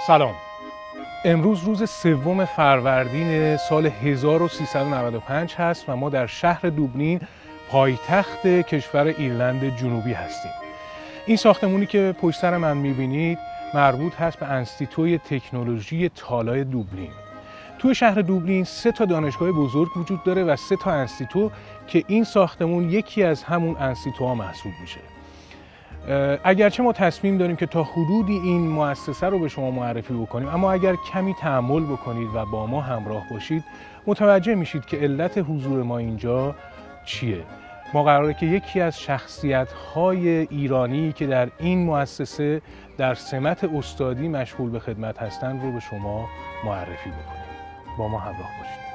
سلام. امروز روز 3 فروردین سال 1395 هست و ما در شهر دوبلین پایتخت کشور ایرلند جنوبی هستیم. این ساختمونی که پشت سر من میبینید مربوط هست به انستیتوی تکنولوژی تالای دوبلین. توی شهر دوبلین 3 دانشگاه بزرگ وجود داره و 3 انستیتو که این ساختمون یکی از همون انستیتوها محسوب میشه. اگرچه ما تصمیم داریم که تا حدودی این مؤسسه رو به شما معرفی بکنیم، اما اگر کمی تأمل بکنید و با ما همراه باشید متوجه میشید که علت حضور ما اینجا چیه. ما قراره که یکی از شخصیت‌های ایرانی که در این مؤسسه در سمت استادی مشغول به خدمت هستند رو به شما معرفی بکنیم. با ما همراه باشید.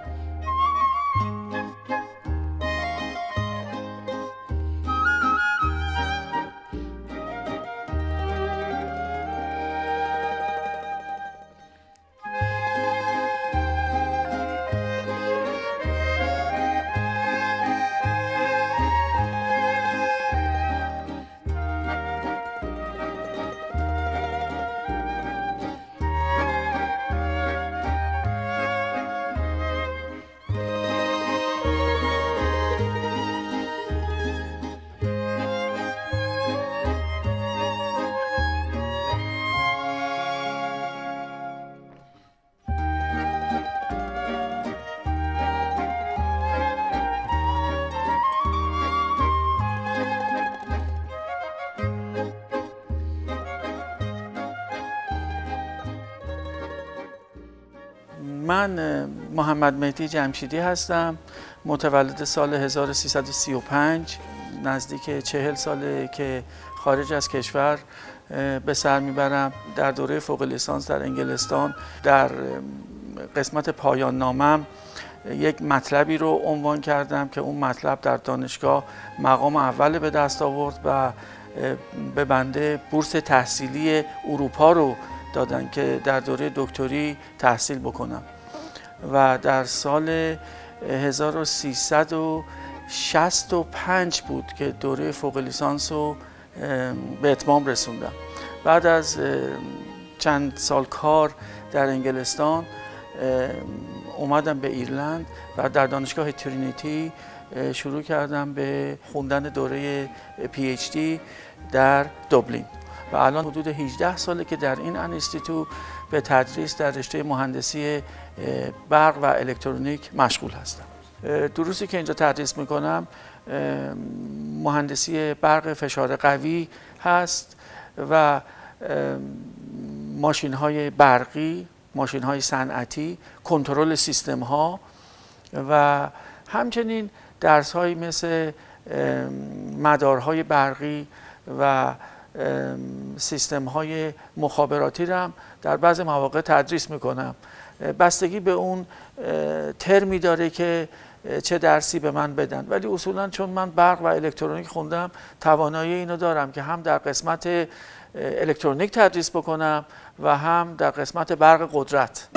من محمد مهدی جمشیدی هستم، متولد سال 1335. نزدیک 40 ساله که خارج از کشور به سر میبرم. در دوره فوق لیسانس در انگلستان در قسمت پایان نامم یک مطلبی رو عنوان کردم که اون مطلب در دانشگاه مقام اول به دست آورد و به بنده بورس تحصیلی اروپا رو دادن که در دوره دکتری تحصیل بکنم و در سال 1365 بود که دوره فوق لیسانس رو به اتمام رسوندم. بعد از چند سال کار در انگلستان اومدم به ایرلند و در دانشگاه ترینیتی شروع کردم به خوندن دوره PhD در دوبلین و الان حدود 18 ساله که در این انستیتو به تدریس در رشته مهندسی برق و الکترونیک مشغول هستم. دروسی که اینجا تدریس میکنم مهندسی برق فشار قوی هست و ماشین های برقی، ماشین های صنعتی، کنترل سیستم ها و همچنین درس هایی مثل مدارهای برقی و سیستم های مخابراتی را هم در بعض مواقع تدریس میکنم. بستگی به اون ترمی داره که چه درسی به من بدن، ولی اصولا چون من برق و الکترونیک خوندم توانایی اینو دارم که هم در قسمت الکترونیک تدریس بکنم و هم در قسمت برق قدرت.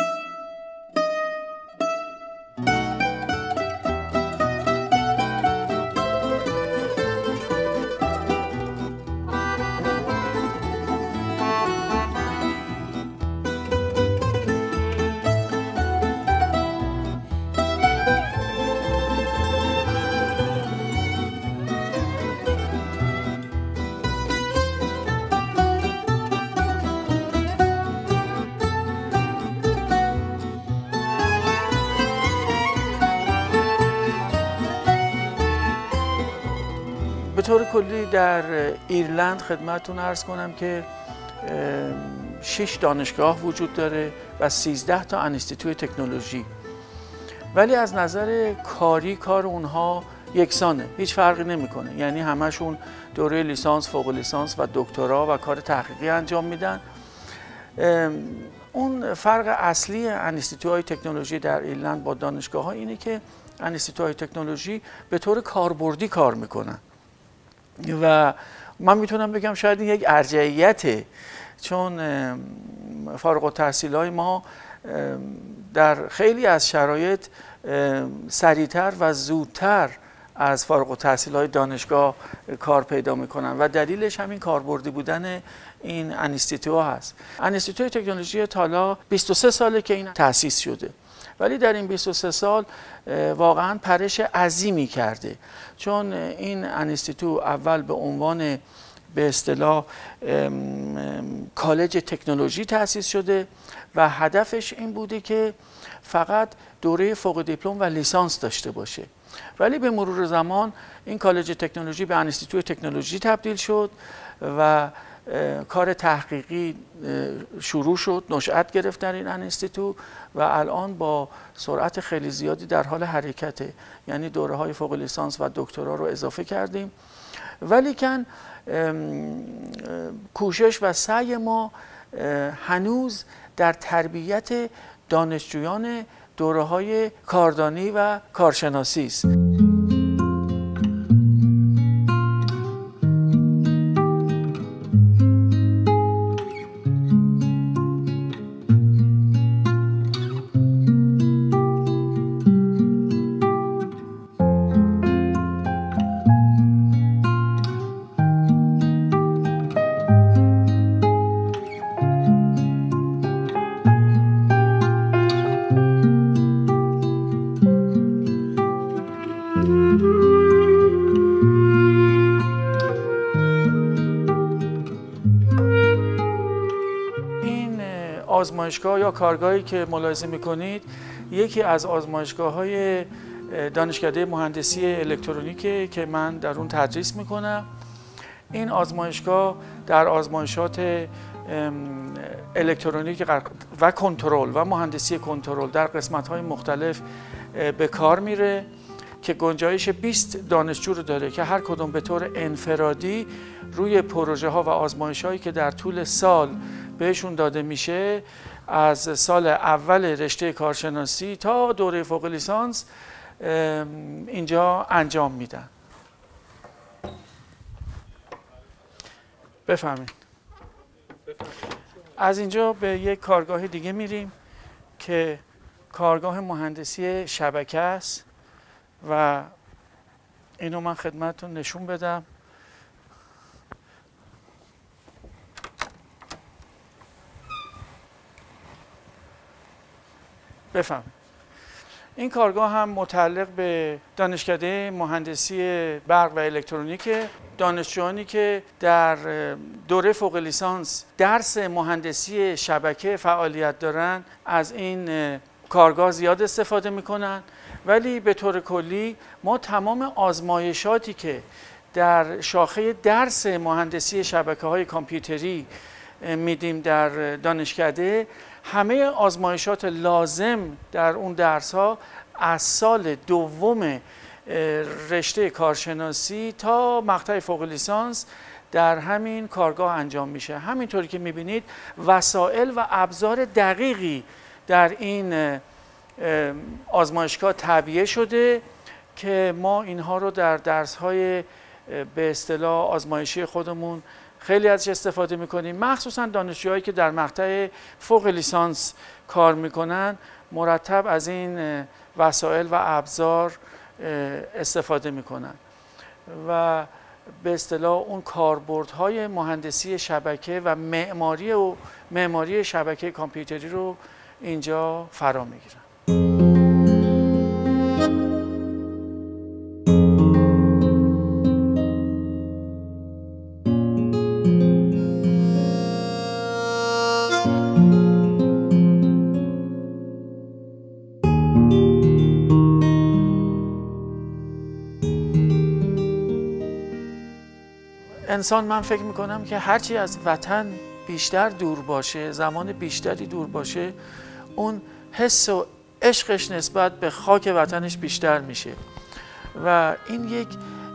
به طور کلی در ایرلند خدمتتون عرض کنم که 6 دانشگاه وجود داره و 13 انستیتوی تکنولوژی، ولی از نظر کاری کار اونها یکسانه، هیچ فرقی نمیکنه. یعنی همشون دوره لیسانس، فوق لیسانس و دکترا و کار تحقیقی انجام میدن. اون فرق اصلی انستیتوهای تکنولوژی در ایرلند با دانشگاه ها اینه که انستیتوهای تکنولوژی به طور کاربردی کار میکنن و من میتونم بگم شاید این یک ارجحیته، چون فارغ التحصیلای ما در خیلی از شرایط سریعتر و زودتر از فارغ التحصیل‌های دانشگاه کار پیدا میکنن و دلیلش همین کاربردی بودن این انستیتو هست. انستیتوی تکنولوژی تالا 23 ساله که این تأسیس شده، ولی در این 23 سال واقعا پرش عظیمی کرده، چون این انستیتو اول به عنوان به اصطلاح کالج تکنولوژی تأسیس شده و هدفش این بوده که فقط دوره فوق دیپلم و لیسانس داشته باشه، ولی به مرور زمان این کالج تکنولوژی به انستیتو تکنولوژی تبدیل شد و کار تحقیقی شروع شد، نشأت گرفت در این انستیتو و الان با سرعت خیلی زیادی در حال حرکته، یعنی دوره های فوق لیسانس و دکترا رو اضافه کردیم. ولیکن کوشش و سعی ما هنوز در تربیت دانشجویان دوره های کاردانی و کارشناسی است. آزمایشگاه یا کارگاهی که ملاحظه میکنید یکی از آزمایشگاه‌های دانشکده مهندسی الکترونیکه که من در اون تدریس میکنم. این آزمایشگاه در آزمایشات الکترونیک و کنترل و مهندسی کنترل در قسمت‌های مختلف به کار میره که گنجایش 20 دانشجو رو داره که هر کدوم به طور انفرادی روی پروژه ها و آزمایش هایی که در طول سال بهشون داده میشه از سال اول رشته کارشناسی تا دوره فوق لیسانس اینجا انجام میدن. بفهمید. از اینجا به یک کارگاه دیگه میریم که کارگاه مهندسی شبکه است و اینو من خدمتتون نشون بدم. بفهم. این کارگاه هم متعلق به دانشکده مهندسی برق و الکترونیک. دانشجویانی که در دوره فوق لیسانس درس مهندسی شبکه فعالیت دارن از این کارگاه زیاد استفاده میکنن، ولی به طور کلی ما تمام آزمایشاتی که در شاخه درس مهندسی شبکه‌های کامپیوتری میدیم در دانشکده، همه آزمایشات لازم در اون درس‌ها از سال دوم رشته کارشناسی تا مقطع فوق لیسانس در همین کارگاه انجام میشه. همینطوری که میبینید وسایل و ابزار دقیقی در این آزمایشگاه تعبیه شده که ما اینها رو در درس‌های به اصطلاح آزمایشی خودمون خیلی ازش استفاده میکنیم. مخصوصا دانشجوهایی که در مقطع فوق لیسانس کار میکنن مرتب از این وسایل و ابزار استفاده میکنن و به اصطلاح اون کاربردهای مهندسی شبکه و معماری شبکه کامپیوتری رو اینجا فرا میگیرن. انسان من فکر میکنم که هرچی از وطن بیشتر دور باشه، زمان بیشتری دور باشه، اون حس و عشقش نسبت به خاک وطنش بیشتر میشه و این یک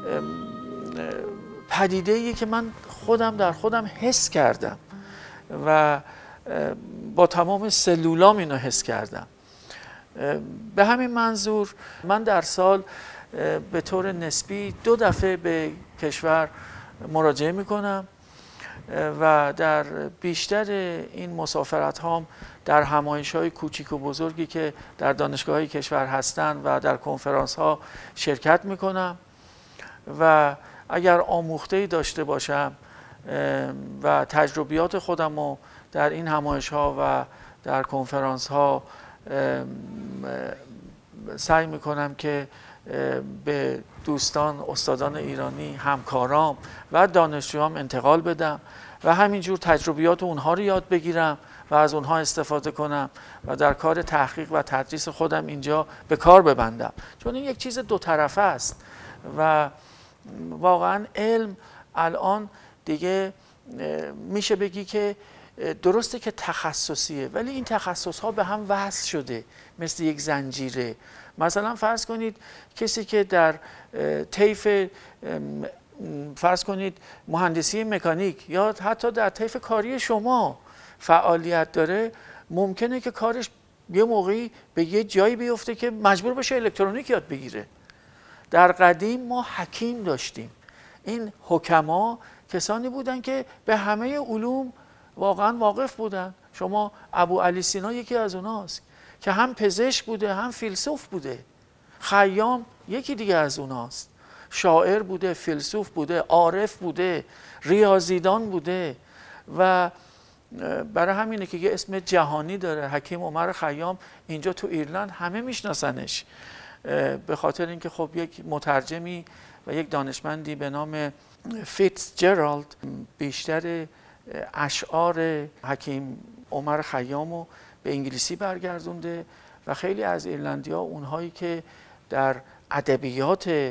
پدیده‌ایه که من خودم در خودم حس کردم و با تمام سلولام اینو حس کردم. به همین منظور من در سال به طور نسبی 2 دفعه به کشور مراجعه میکنم و در بیشتر این مسافرت هام در همایش های کوچیک و بزرگی که در دانشگاه های کشور هستند و در کنفرانس ها شرکت میکنم و اگر آموخته‌ای داشته باشم و تجربیات خودم رو در این همایش‌ها و در کنفرانس‌ها سعی میکنم که به دوستان، استادان ایرانی، همکارام و دانشجوام انتقال بدم و همینجور تجربیات اونها رو یاد بگیرم و از اونها استفاده کنم و در کار تحقیق و تدریس خودم اینجا به کار ببندم، چون این یک چیز دو طرفه است و واقعا علم الان دیگه میشه بگی که درسته که تخصصیه، ولی این تخصص ها به هم وصل شده مثل یک زنجیره. مثلا فرض کنید کسی که در طیف فرض کنید مهندسی مکانیک یا حتی در طیف کاری شما فعالیت داره، ممکنه که کارش یه موقعی به یه جایی بیفته که مجبور بشه الکترونیک یاد بگیره. در قدیم ما حکیم داشتیم. این حکما کسانی بودن که به همه علوم واقعا واقف بودن. شما ابو علی سینا یکی از اوناست که هم پزشک بوده هم فیلسوف بوده. خیام یکی دیگه از اوناست، شاعر بوده، فیلسوف بوده، عارف بوده، ریاضیدان بوده و برای همینه که یه اسم جهانی داره، حکیم عمر خیام. اینجا تو ایرلند همه میشناسنش به خاطر اینکه خب یک مترجمی و یک دانشمندی به نام فیتزجرالد بیشتر اشعار حکیم عمر خیامو به انگلیسی برگردونده و خیلی از ایرلندی‌ها، اونهایی که در ادبیات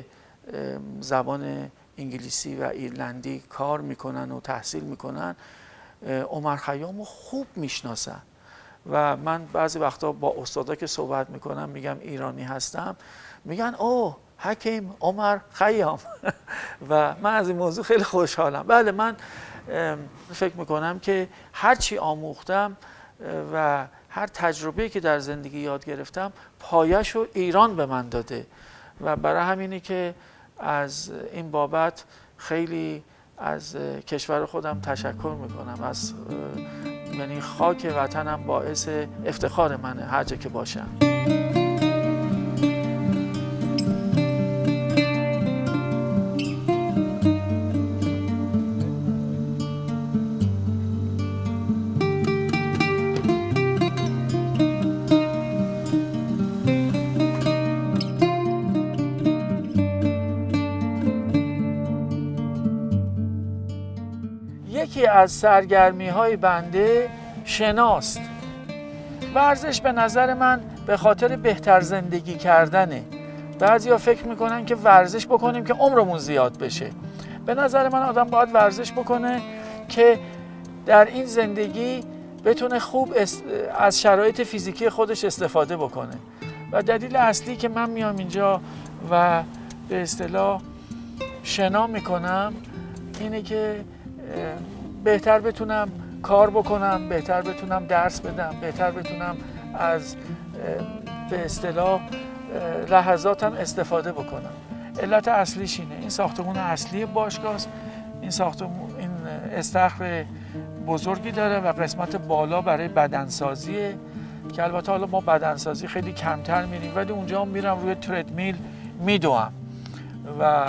زبان انگلیسی و ایرلندی کار میکنن و تحصیل میکنن، عمر خیامو خوب میشناسن و من بعضی وقتا با استادا که صحبت میکنم میگم ایرانی هستم، میگن اوه حکیم عمر خیام و من از این موضوع خیلی خوشحالم. بله، من فکر میکنم که هر چی آموختم و هر تجربه‌ای که در زندگی یاد گرفتم پایه‌شو ایران به من داده و برای همینه که از این بابت خیلی از کشور خودم تشکر میکنم. از یعنی خاک وطنم باعث افتخار منه هر جا که باشم. یکی از سرگرمی‌های بنده شناست. ورزش به نظر من به خاطر بهتر زندگی کردنه. بعضیا فکر میکنن که ورزش بکنیم که عمرمون زیاد بشه. به نظر من آدم باید ورزش بکنه که در این زندگی بتونه خوب از شرایط فیزیکی خودش استفاده بکنه و دلیل اصلی که من میام اینجا و به اصطلاح شنا میکنم اینه که بهتر بتونم کار بکنم، بهتر بتونم درس بدم، بهتر بتونم از به اصطلاح لحظاتم استفاده بکنم. علت اصلیش اینه. این ساختمون اصلی باشگاه است. این ساختمون این استخر بزرگی داره و قسمت بالا برای بدنسازیه که البته حالا ما بدنسازی خیلی کمتر میریم، ولی اونجا هم میرم روی تردمیل میدوام و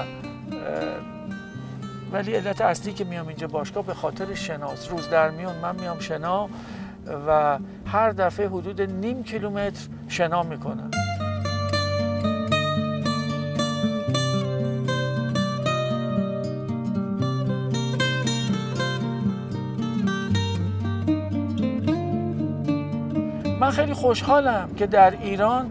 ولی علت اصلی که میام اینجا باشگاه به خاطر شناست. روز در میون من میام شنا و هر دفعه حدود نیم کیلومتر شنا میکنم. من خیلی خوشحالم که در ایران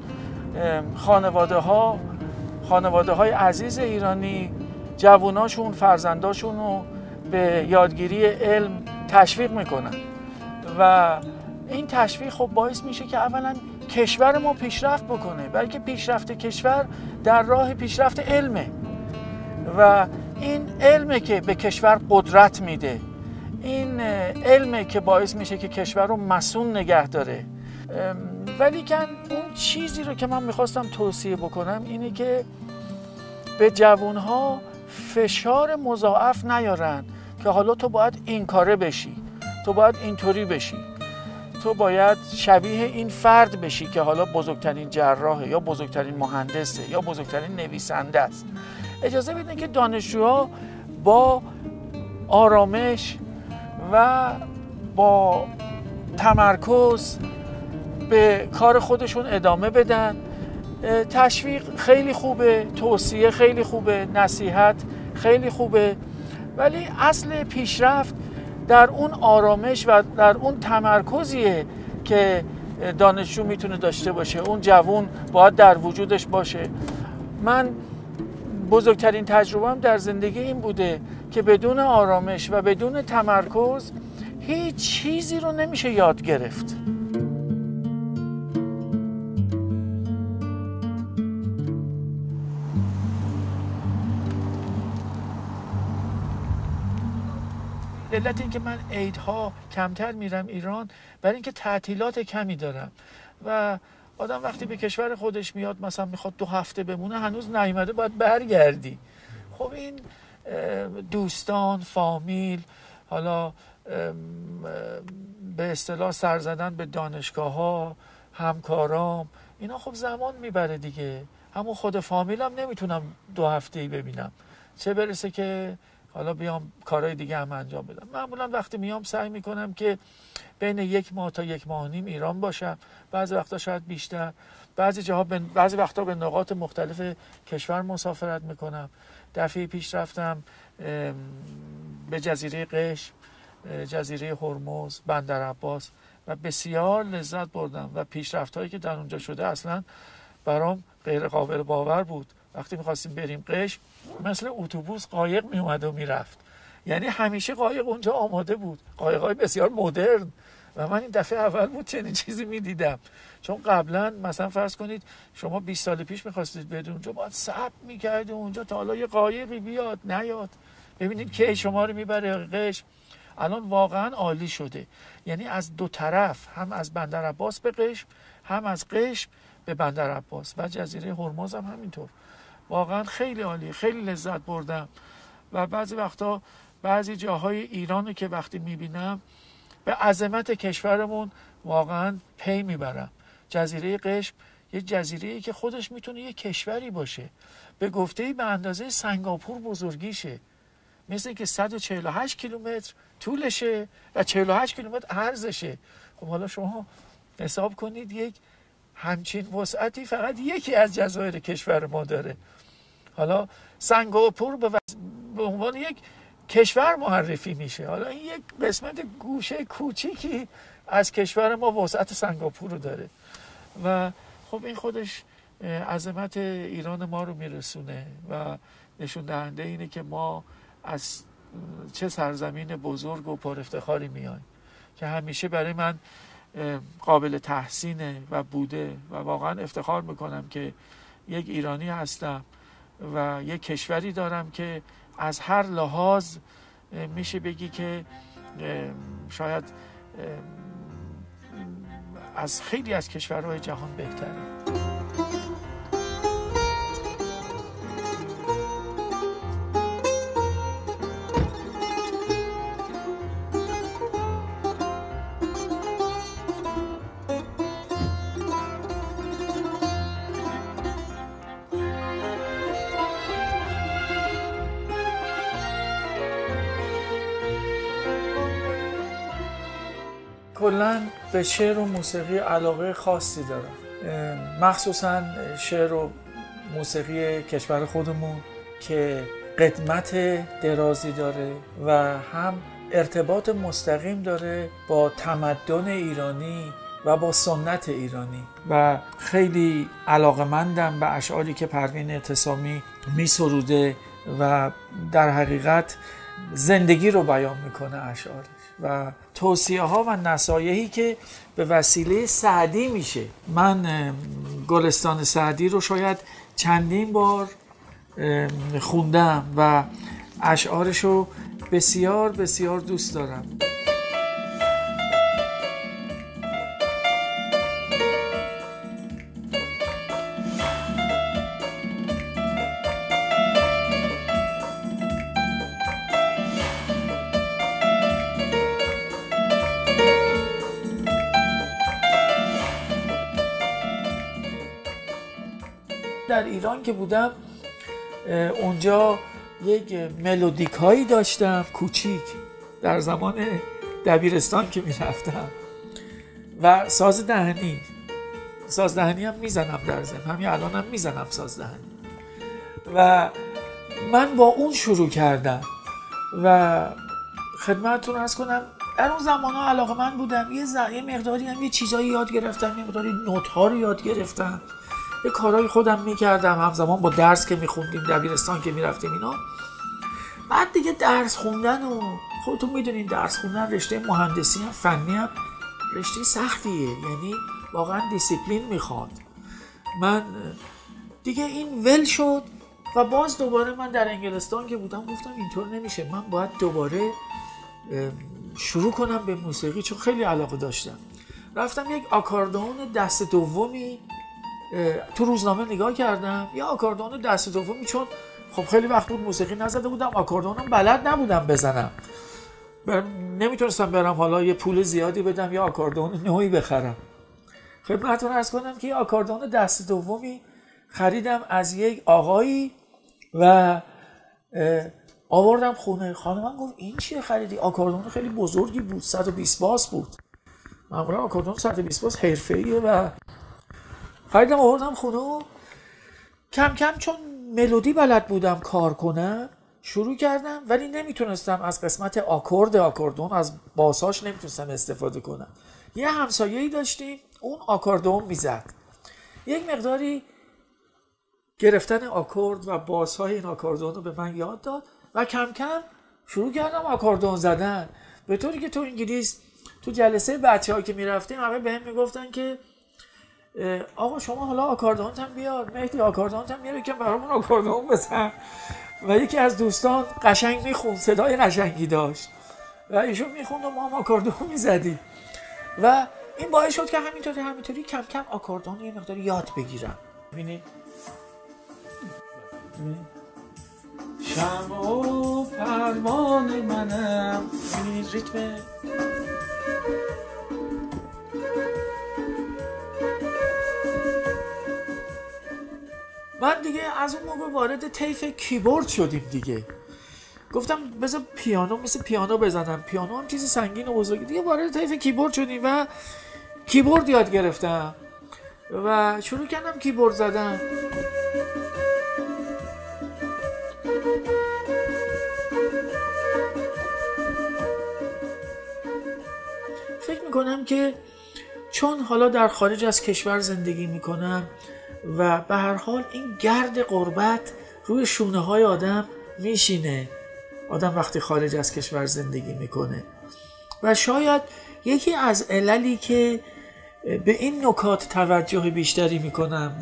خانواده های عزیز ایرانی جواناشون، فرزنداشون رو به یادگیری علم تشویق میکنن و این تشویق خب باعث میشه که اولا کشور ما پیشرفت بکنه، بلکه پیشرفت کشور در راه پیشرفت علمه و این علمه که به کشور قدرت میده، این علمه که باعث میشه که کشور رو مصون نگه داره. ولیکن اون چیزی رو که من میخواستم توصیه بکنم اینه که به جوانها فشار مضاعف نیارن که حالا تو باید این کاره بشی، تو باید اینطوری بشی، تو باید شبیه این فرد بشی که حالا بزرگترین جراحه یا بزرگترین مهندسه یا بزرگترین نویسنده است. اجازه بدین که دانشجوها با آرامش و با تمرکز به کار خودشون ادامه بدن. تشویق خیلی خوبه، توصیه خیلی خوبه، نصیحت خیلی خوبه، ولی اصل پیشرفت در اون آرامش و در اون تمرکزیه که دانشجو میتونه داشته باشه. اون جوون باید در وجودش باشه. من بزرگترین تجربه‌ام در زندگی این بوده که بدون آرامش و بدون تمرکز هیچ چیزی رو نمیشه یاد گرفت. علت این که من عیدها کمتر میرم ایران برای اینکه تعطیلات کمی دارم و آدم وقتی به کشور خودش میاد مثلا میخواد 2 هفته بمونه، هنوز نیومده باید برگردی. خب این دوستان، فامیل، حالا به اصطلاح سر زدن به دانشگاه ها، همکارام، اینا خب زمان میبره دیگه. همون خود فامیلم نمیتونم 2 هفته‌ای ببینم، چه برسه که حالا بیام کارهای دیگه هم انجام بدم. معمولا وقتی میام سعی میکنم که بین 1 ماه تا 1 ماه و نیم ایران باشم، بعضی وقتا شاید بیشتر، بعضی وقتا به نقاط مختلف کشور مسافرت میکنم. دفعه پیش رفتم به جزیره قشم، جزیره هرمز، بندرعباس و بسیار لذت بردم و پیشرفت‌هایی که در اونجا شده اصلا برام غیر قابل باور بود. وقتی می‌خواستیم بریم قشم، مثل اتوبوس قایق میومد و میرفت، یعنی همیشه قایق اونجا آماده بود، قایق‌های بسیار مدرن، و من این دفعه اول بود چنین چیزی می‌دیدم. چون قبلا مثلا فرض کنید شما 20 سال پیش می‌خواستید برید اونجا، باید صبر می‌کردید اونجا تا حالا یه قایقی بیاد نیاد، ببینید کی شما رو میبره قشم. الان واقعا عالی شده، یعنی از 2 طرف، هم از بندرعباس به قشم، هم از قشم به بندرعباس و جزیره هرمز هم همینطور. واقعا خیلی عالی، خیلی لذت بردم. و بعضی وقتا بعضی جاهای ایرانو که وقتی میبینم به عظمت کشورمون واقعا پی میبرم. جزیره قشم یه جزیره‌ای که خودش میتونه یه کشوری باشه، به گفته‌ای به اندازه سنگاپور بزرگیشه، مثل که 148 کیلومتر طولشه و 48 کیلومتر عرضشه. خب حالا شما حساب کنید یک همچین وسعتی فقط یکی از جزایر کشور ما داره. حالا سنگاپور به عنوان یک کشور معرفی میشه، حالا این یک قسمت گوشه کوچیکی از کشور ما وسعت سنگاپور رو داره و خب این خودش عظمت ایران ما رو میرسونه و نشون دهنده اینه که ما از چه سرزمین بزرگ و پر افتخاری میایم که همیشه برای من قابل تحسینه و بوده و واقعا افتخار میکنم که یک ایرانی هستم و یک کشوری دارم که از هر لحاظ میشه بگی که شاید از خیلی از کشورهای جهان بهتره. کلاً به شعر و موسیقی علاقه خاصی دارم، مخصوصاً شعر و موسیقی کشور خودمون که قدمت درازی داره و هم ارتباط مستقیم داره با تمدن ایرانی و با سنت ایرانی و خیلی علاقه‌مندم به اشعاری که پروین اعتصامی می سروده و در حقیقت زندگی رو بیان میکنه اشعارش و توصیه ها و نصایحی که به وسیله سعدی میشه. من گلستان سعدی رو شاید چندین بار خوندم و اشعارش رو بسیار بسیار دوست دارم. در ایران که بودم اونجا یک ملودیک هایی داشتم کوچیک در زمان دبیرستان که میرفتم و ساز دهنی هم میزنم در ضمن، همین الان هم میزنم ساز دهنی و من با اون شروع کردم و خدمتتون عرض کنم در اون زمانها علاقه‌مند بودم، یه مقداری هم یه چیزایی یاد گرفتم، یه مقداری نوت‌ها رو یاد گرفتم، یه کارهای خودم میکردم همزمان با درس که میخوندیم دبیرستان که میرفتیم اینا. بعد دیگه درس خوندن و خودتون میدونین درس خوندن رشته مهندسی هم فنی هم رشته سختیه، یعنی واقعا دیسیپلین میخواد. من دیگه این ول شد و باز دوباره من در انگلستان که بودم گفتم اینطور نمیشه، من باید دوباره شروع کنم به موسیقی چون خیلی علاقه داشتم. رفتم یک آکاردئون دست دومی تو روزنامه نگاه کردم، یه آکاردئون دست دومی، چون خب خیلی وقت بود موسیقی نزده بودم، آکاردئونم بلد نبودم بزنم، نمیتونستم برم حالا یه پول زیادی بدم یا آکاردئون نوعی بخرم. خدمتتون عرض کنم که یه آکاردئون دست دومی خریدم از یک آقایی و آوردم خونه. خانمم گفت این چیه خریدی؟ آکاردئون خیلی بزرگی بود، 120 باس بود. معمولا آکاردئون 120 باس حرفه‌ایه و خریدم آوردم خونه و کم کم چون ملودی بلد بودم کار کنم شروع کردم، ولی نمیتونستم از قسمت آکاردئون از باساش نمیتونستم استفاده کنم. یه همسایه‌ای داشتیم اون آکاردئون میزد، یک مقداری گرفتن آکورد و باس‌های این آکاردئون رو به من یاد داد و کم کم شروع کردم آکاردئون زدن، به طوری که تو انگلیس تو جلسه بچه‌ها که میرفتیم همه بهم میگفتن که آقا شما حالا آکاردئون هم بیار، مهدی آکاردئون هم میاره که برامون آکاردئون بزن. و یکی از دوستان قشنگ میخوند، صدای قشنگی داشت و ایشون میخوند و ما هم آکاردئون میزدیم و این باعث شد که همینطوری کم کم آکاردئون یه مقدار یاد بگیرم. ببینید شمع و پروانه منم، ببینید ریتم من دیگه از اون موقع وارد طیف کیبورد شدیم دیگه. گفتم بذار پیانو، مثل پیانو بزنم، پیانو هم چیز سنگین و بزرگی دیگه. وارد طیف کیبورد شدیم و کیبورد یاد گرفتم و شروع کردم کیبورد زدن. فکر میکنم که چون حالا در خارج از کشور زندگی میکنم و به هر حال این گرد غربت روی شونه های آدم میشینه، آدم وقتی خارج از کشور زندگی میکنه و شاید یکی از عللی که به این نکات توجه بیشتری میکنم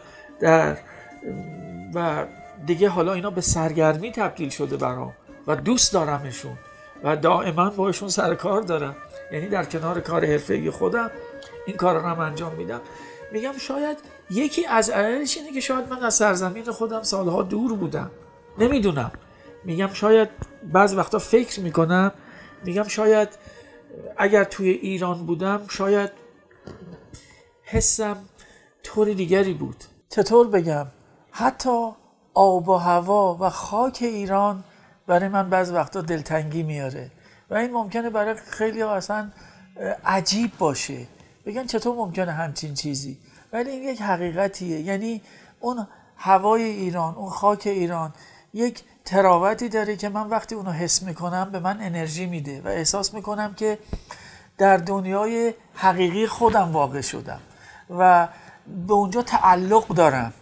و دیگه حالا اینا به سرگرمی تبدیل شده برام و دوست دارمشون و دائما باشون سر کار دارم، یعنی در کنار کار حرفه‌ای خودم این کارا رو هم انجام میدم. میگم شاید یکی از عللش اینه که شاید من از سرزمین خودم سالها دور بودم، نمیدونم. میگم شاید بعض وقتا فکر میکنم، میگم شاید اگر توی ایران بودم شاید حسم طور دیگری بود. چطور بگم، حتی آب و هوا و خاک ایران برای من بعض وقتا دلتنگی میاره و این ممکنه برای خیلی ها اصلا عجیب باشه، بگن چطور ممکنه همچین چیزی، ولی این یک حقیقتیه. یعنی اون هوای ایران، اون خاک ایران یک تراوتی داره که من وقتی اونو حس میکنم به من انرژی میده و احساس میکنم که در دنیای حقیقی خودم واقع شدم و به اونجا تعلق دارم.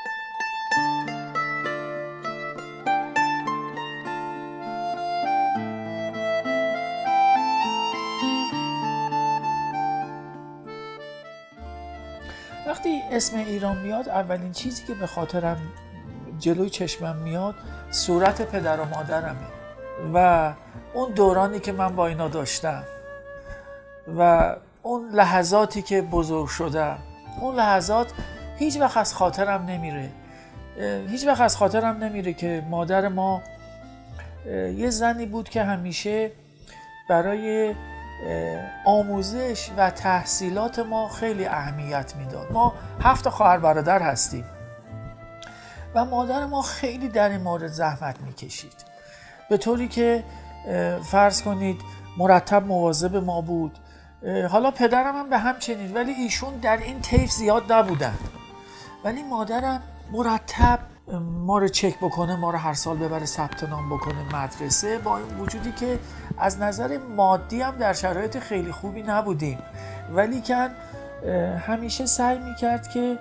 وقتی اسم ایران میاد اولین چیزی که به خاطرم جلوی چشمم میاد صورت پدر و مادرمه و اون دورانی که من با اینا داشتم و اون لحظاتی که بزرگ شدم. اون لحظات هیچ وقت از خاطرم نمیره، هیچ وقت از خاطرم نمیره که مادر ما یه زنی بود که همیشه برای آموزش و تحصیلات ما خیلی اهمیت میداد. ما 7 خواهر برادر هستیم و مادر ما خیلی در این مورد زحمت میکشید، به طوری که فرض کنید مرتب مواظب ما بود. حالا پدرم هم به همچنین، ولی ایشون در این طیف زیاد نبودن، ولی مادرم مرتب ما رو چک بکنه، ما رو هر سال ببره ثبت نام بکنه مدرسه، با این وجودی که از نظر مادی هم در شرایط خیلی خوبی نبودیم، ولی که همیشه سعی میکرد که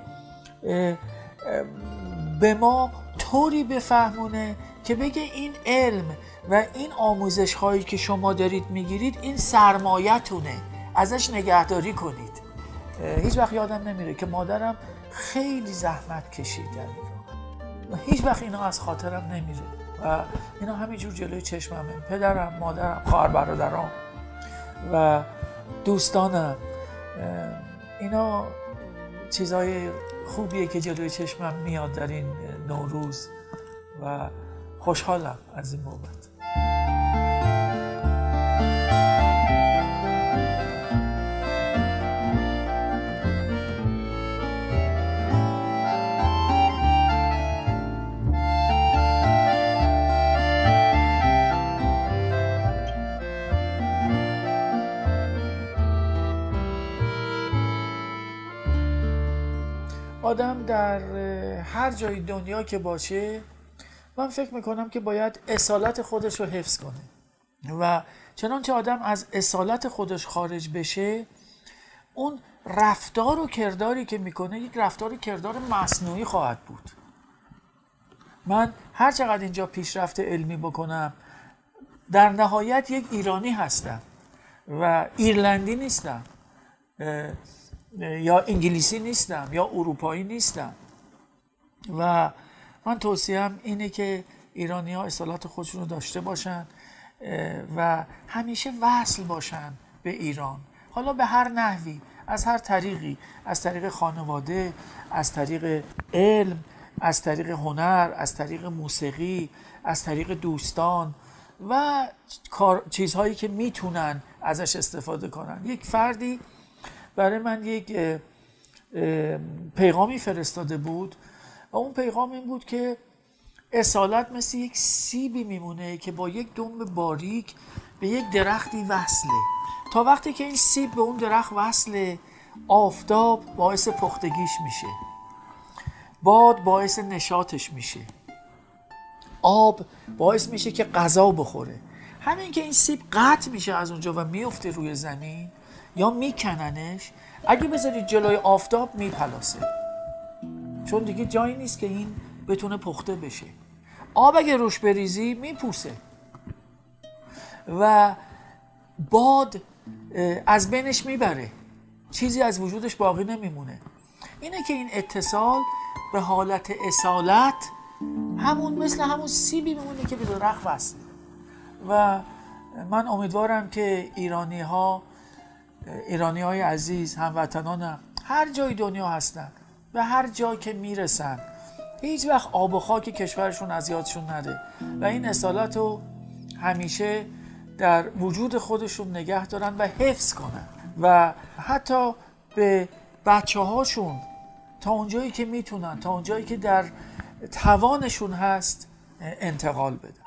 به ما طوری بفهمونه که بگه این علم و این آموزش هایی که شما دارید میگیرید این سرمایه‌تونه، ازش نگهداری کنید. هیچ وقت یادم نمیره که مادرم خیلی زحمت کشید در ایران، هیچ وقت اینا از خاطرم نمیره و اینا همینجور جلوی چشممه. پدرم، مادرم، خواهر برادرام و دوستانم، اینا چیزای خوبیه که جلوی چشمم میاد در این نوروز و خوشحالم از این بابت. آدم در هر جای دنیا که باشه، من فکر میکنم که باید اصالت خودش رو حفظ کنه و چنانچه آدم از اصالت خودش خارج بشه، اون رفتار و کرداری که میکنه یک رفتار و کردار مصنوعی خواهد بود. من هر چقدر اینجا پیشرفت علمی بکنم، در نهایت یک ایرانی هستم و ایرلندی نیستم یا انگلیسی نیستم یا اروپایی نیستم و من توصیهم اینه که ایرانی‌ها اصالت خودشون رو داشته باشن و همیشه وصل باشن به ایران، حالا به هر نحوی، از هر طریقی، از طریق خانواده، از طریق علم، از طریق هنر، از طریق موسیقی، از طریق دوستان و چیزهایی که میتونن ازش استفاده کنن. یک فردی برای من یک پیغامی فرستاده بود و اون پیغام این بود که اصالت مثل یک سیبی میمونه که با یک دنب باریک به یک درختی وصله. تا وقتی که این سیب به اون درخت وصله، آفتاب باعث پختگیش میشه، باد باعث نشاطش میشه، آب باعث میشه که غذا بخوره. همین که این سیب قطع میشه از اونجا و میفته روی زمین یا میکننش، اگه بذارید جلوی آفتاب میپلاسه، چون دیگه جایی نیست که این بتونه پخته بشه. آب اگه روش بریزی میپوسه و باد از بینش میبره، چیزی از وجودش باقی نمیمونه. اینه که این اتصال به حالت اصالت مثل همون سیبی میمونه که به درخت وصله و من امیدوارم که ایرانی‌های عزیز، هموطنانم، هر جای دنیا هستن، به هر جا که میرسن، هیچ وقت آب و خاک کشورشون از یادشون نره و این اصالت رو همیشه در وجود خودشون نگه دارن و حفظ کنن و حتی به بچه هاشون تا اونجایی که میتونن، تا اونجایی که در توانشون هست انتقال بدن.